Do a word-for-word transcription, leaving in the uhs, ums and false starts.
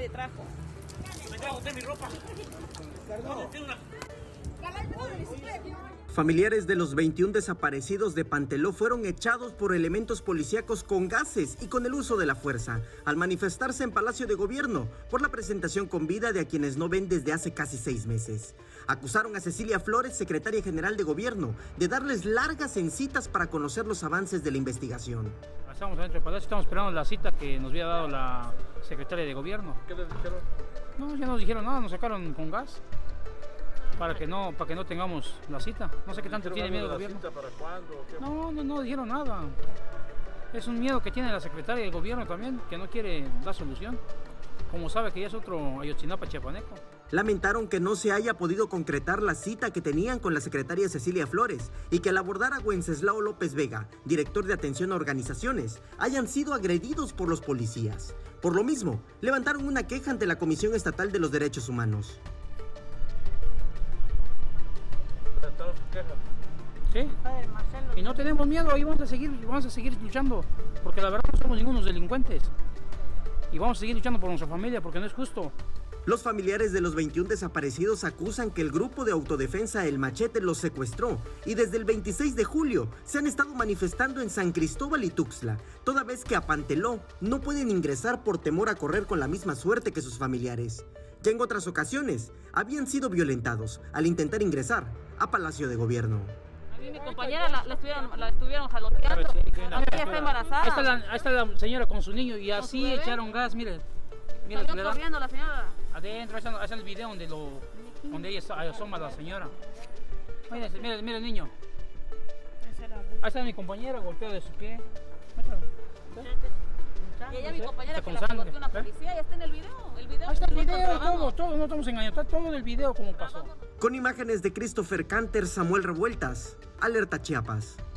nadie trajo. Me trajo usted mi ropa. Perdón. Familiares de los veintiún desaparecidos de Panteló fueron echados por elementos policíacos con gases y con el uso de la fuerza al manifestarse en Palacio de Gobierno por la presentación con vida de a quienes no ven desde hace casi seis meses. Acusaron a Cecilia Flores, secretaria general de Gobierno, de darles largas en citas para conocer los avances de la investigación. Estamos adentro del Palacio, estamos esperando la cita que nos había dado la secretaria de Gobierno. ¿Qué les dijeron? No, ya no nos dijeron nada, nos sacaron con gas. Para que no, para que no tengamos la cita. No sé qué tanto tiene miedo el gobierno. ¿Cita para cuándo? ¿Qué? No, no, no dijeron nada. Es un miedo que tiene la secretaria del gobierno también, que no quiere dar solución. Como sabe que ya es otro Ayotzinapa chiapaneco. Lamentaron que no se haya podido concretar la cita que tenían con la secretaria Cecilia Flores y que al abordar a Wenceslao López Vega, director de atención a organizaciones, hayan sido agredidos por los policías. Por lo mismo, levantaron una queja ante la Comisión Estatal de los Derechos Humanos. Sí, y no tenemos miedo, ahí vamos a seguir, vamos a seguir luchando, porque la verdad no somos ningunos delincuentes, y vamos a seguir luchando por nuestra familia, porque no es justo. Los familiares de los veintiún desaparecidos acusan que el grupo de autodefensa El Machete los secuestró y desde el veintiséis de julio se han estado manifestando en San Cristóbal y Tuxtla, toda vez que a Panteló no pueden ingresar por temor a correr con la misma suerte que sus familiares. Ya en otras ocasiones habían sido violentados al intentar ingresar a Palacio de Gobierno. A mí mi compañera la, la, estuvieron, la estuvieron jaloteando, a mí ya está embarazada. Ahí está, la, ahí está la señora con su niño y así echaron gas, miren. Miren, salió corriendo la señora. Adentro, ahí está, ahí está el video donde, lo, donde ella asoma a la señora. Miren, miren, miren el niño. Ahí está mi compañera golpeada de su pie. Y ella, mi compañera, que la golpeó una policía, ya está en el video. El video ahí está el video, todo, todo, no estamos engañando, está todo en el video como pasó. Con imágenes de Christopher Canter, Samuel Revueltas, Alerta Chiapas.